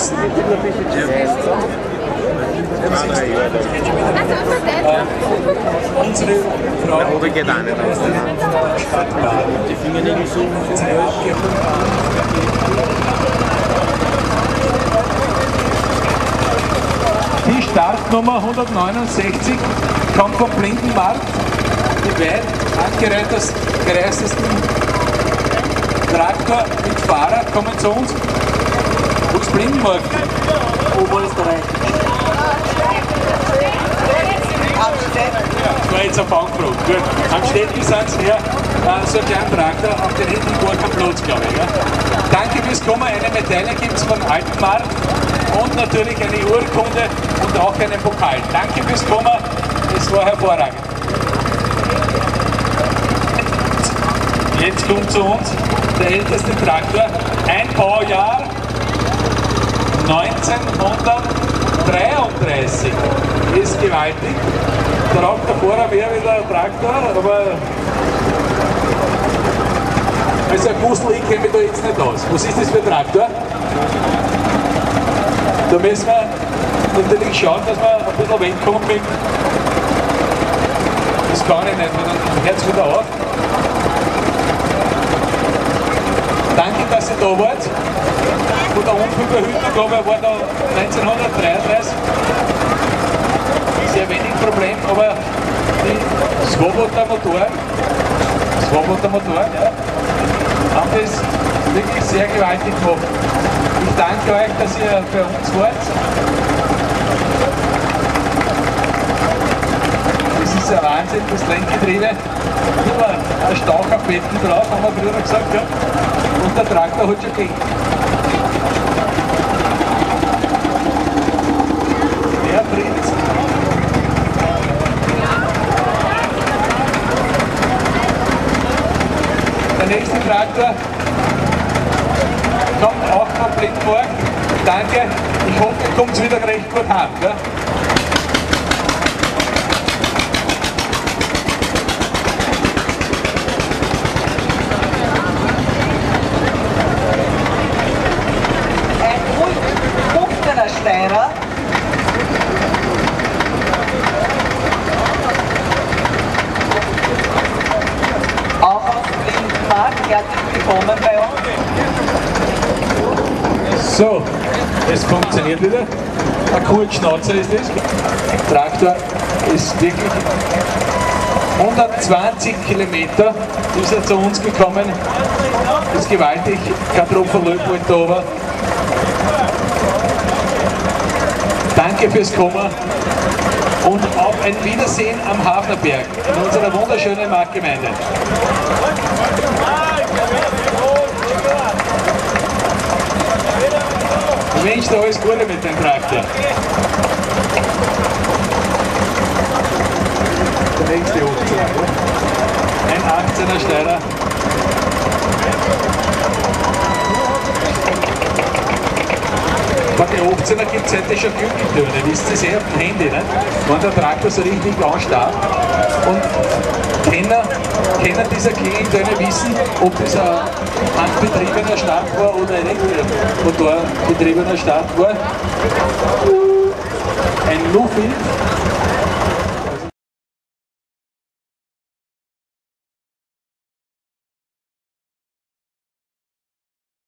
wissen. Unsere Frau geht auch nicht aus. Stadt Baden. Die Fingernägel so die Startnummer 169 kommt vom Blindenmarkt. Die weit angereistesten Traktor mit Fahrrad kommen zu uns. Wo ist Blindenmarkt? Oberösterreich. Das war jetzt eine Fangfrage. Gut. Am Städten sind sie her, so ein kleiner Traktor, auf den hinten gar keinen Platz, glaube ich. Ja. Danke fürs Kommen. Eine Medaille gibt es von Altenmarkt und natürlich eine Urkunde und auch einen Pokal. Danke fürs Kommen, es war hervorragend. Jetzt kommt zu uns der älteste Traktor, ein Baujahr 1933. Ist gewaltig. Der raucht der Feuerwehr wieder ein Traktor, aber also ein Puzzle, ich kenne mich da jetzt nicht aus. Was ist das für ein Traktor? Da müssen wir natürlich schauen, dass wir ein bisschen wegkommen mit. Das kann ich nicht, weil dann hört es wieder auf. Danke, dass ihr da wart. Und der Unfallverhüter, glaube ich, war da 1933. Sehr wenig Problem, aber die Swoboda-Motoren, ja, haben das wirklich sehr gewaltig gemacht. Ich danke euch, dass ihr bei uns wart. Das ist ein Wahnsinn, das Lenkgetriebe. Immer ein Staucherbetten drauf, haben wir früher gesagt, ja. Und der Traktor hat schon gegeben. Der Prinz. Der nächste Traktor kommt auch von Blindmarkt. Danke, ich hoffe, ihr kommt wieder recht gut heim. Gell? Ein Buchtener Steirer. Auch aus Blindmarkt, herzlich willkommen bei uns. So, es funktioniert wieder. Ein Kurzschnauzer ist das. Der Traktor ist wirklich 120 Kilometer ist er zu uns gekommen. Ist gewaltig, kein Tropfen Löbel da oben. Danke fürs Kommen und auf ein Wiedersehen am Hafnerberg in unserer wunderschönen Marktgemeinde. Ich wünsche dir alles Gute mit dem Traktor. Der nächste 18er. Ein 18er Steirer. Bei den 18er gibt es heute schon Glückentöne, wisst ihr sehr auf dem Handy, nicht? Wenn der Traktor so richtig anstarrt und Kenner dieser Klingeltöne wissen, ob das ein handbetriebener Start war oder ein elektromotorbetriebener Start war. Ein Lufi